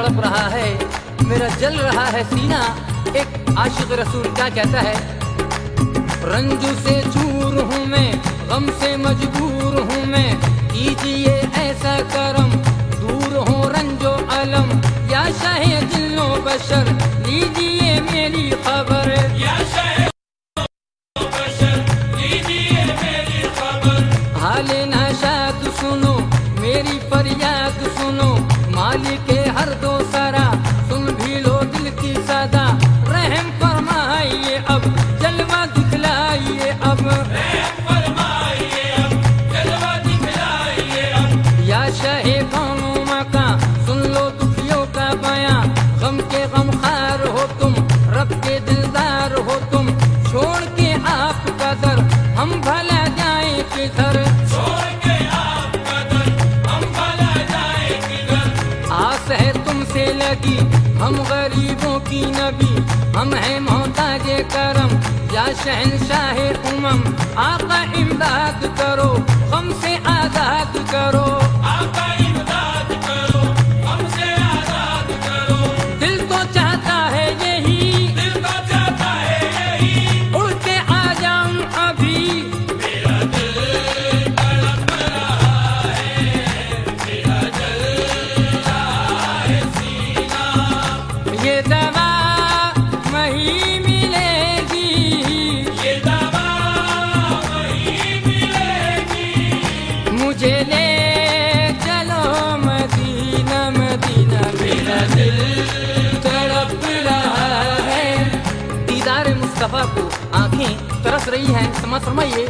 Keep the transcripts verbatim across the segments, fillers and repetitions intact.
तड़प रहा है, मेरा जल रहा है सीना। एक आशिक रसूल क्या कहता है? रंजू से चूर हूँ मैं, गम से मजबूर हूँ मैं, कीजिए ऐसा करम दूर हो रंजो अलम। या शाहे दिलो बशर लीजिए मेरी खबर, या शाहे दिलो बशर लीजिए मेरी खबर। हाले नाशाद सुनो मेरी फरियाद सुनो, मालिक के हर दो सारा सुन भी लो दिल की सदा। रहम फरमाइए अब जलवा दिखलाइए अब, रहम फरमाइए अब जलवा दिखलाइए अब। या शाहे कौनो मका सुन लो दुखियों का बयां, गम के गमखार हो तुम, रब के दिलदार हो तुम। छोड़ के आप कदर हम भला जाए किधर, छोड़ के आप कदर हम भला जाए किधर। आस है तुमसे लगी हम गरीबों की नबी, हम हैं मोहताजे करम। या शहंशाहे उमम आका इमदाद करो, हमसे आजाद करो, आका इमदाद करो, हमसे आजाद करो। दिल तो चाहता है यही, दिल तो चाहता है यही, उड़ के आ जाऊं अभी। मेरा दिल तड़प रहा है, मेरा जल रहा है सीना। ये दवा वही मिलेगी, ये दवा वही मिलेगी। मुझे ले चलो मदीना मदीना, मेरा दिल तड़प रहा है। दीदार मुस्तफा को आंखें तरस रही हैं, समझ फरमाइए।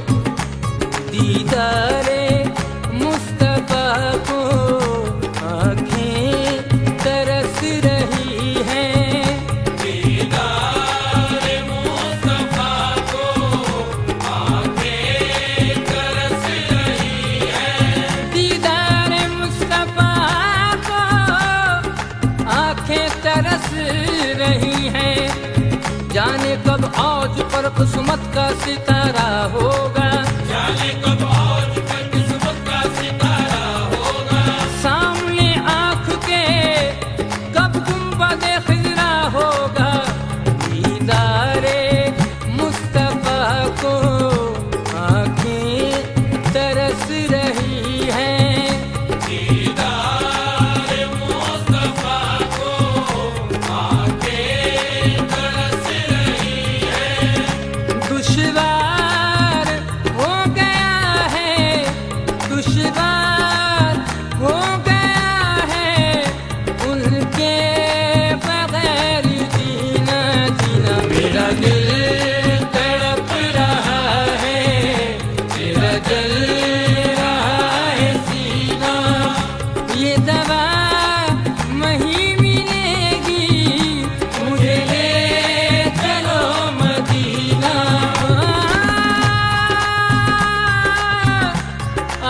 दीदार मुस्तफा को आंखें तरस रही हैं, दीदार मुस्तफा को आंखें तरस रही हैं। दीदार मुस्तफा को आंखें तरस रही हैं। जाने कब औज पर किस्मत का सितारा होगा, जाने कब औज पर किस्मत का सितारा होगा। सामने आँख के कब गुंबद खिजरा होगा। दीदारे मुस्तफा को आँखें तरस रही हैं, दीदार मुस्तफा को आँखें तरस रही हैं। दुश्वार हो गया है, दुश्वार हो गया है, उनके बगैर जीना जीना। मेरा दिल तड़प रहा है, मेरा जल रहा है सीना। ये दवा वही मिलेगी, मुझे ले चलो मदीना। आ,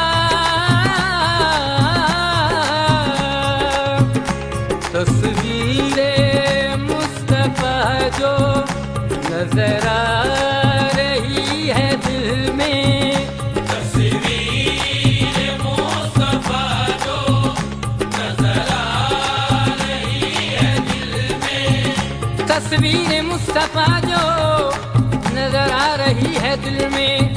तस्वीरे मुस्तफा जो नजर आ रही है दिल में, तस्वीरे मुस्तफा जो नजर आ रही है दिल में। तस्वीर मुस्तफा जो नजर आ रही है दिल में।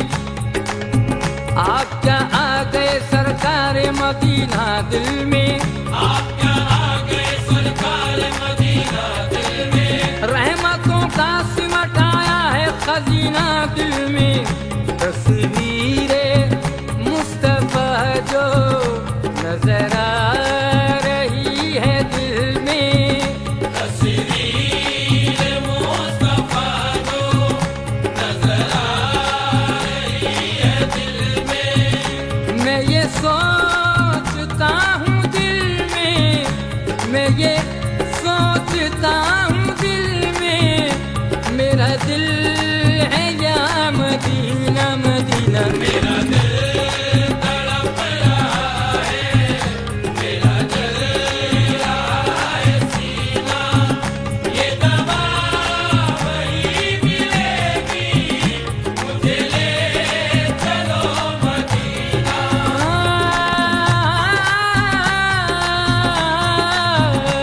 आप क्या आ गए सरकार मदीना दिल में, आप क्या आ गए सरकार मदीना दिल में। रहमतों का सिमटाया है खजीना दिल में। तस्वीरे मुस्तफा जो नजर आ रही है दिल में, तस्वीरे मुस्तफा जो नजर आ रही है दिल में। मैं ये सोचता हूँ दिल में, मैं ये सोचता हूँ दिल में, मेरा दिल है या मदीना मदीना। मेरा दिल तड़प रहा है, मेरा जल रहा है सीना। ये दवा वही मिलेगी, मुझे ले चलो मदीना।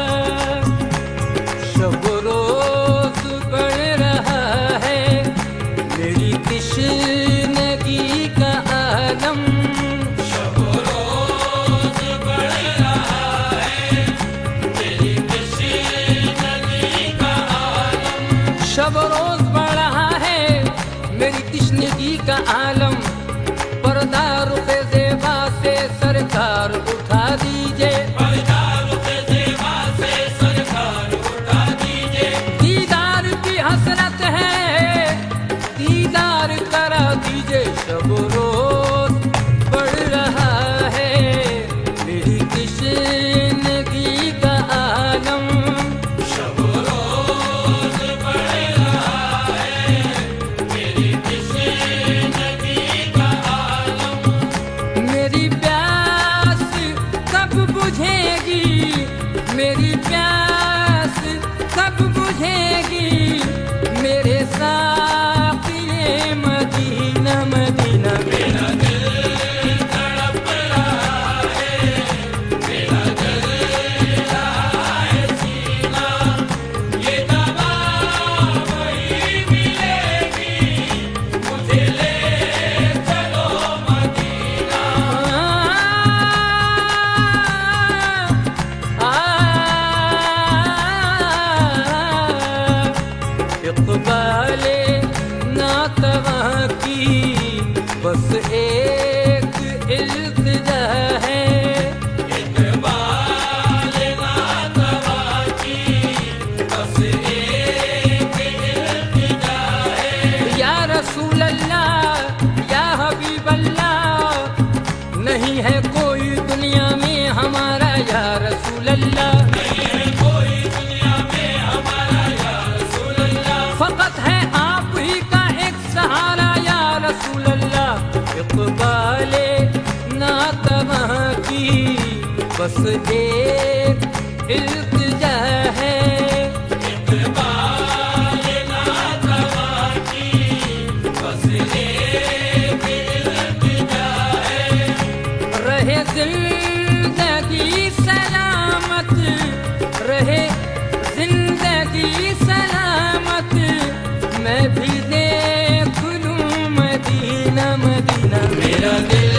रसूल अल्लाह। नहीं है कोई दुनिया में हमारा या रसूल अल्लाह, फकत है आप ही का एक सहारा या रसूल अल्लाह। इक़बाले नातवां की बस एक इल्तिजा है, इक़बाले नातवां की बस एक इल्तिजा है। रहे जिंदगी सलामत, रहे जिंदगी सलामत, मैं भी देख लूं मदीना मदीना। मेरा दिल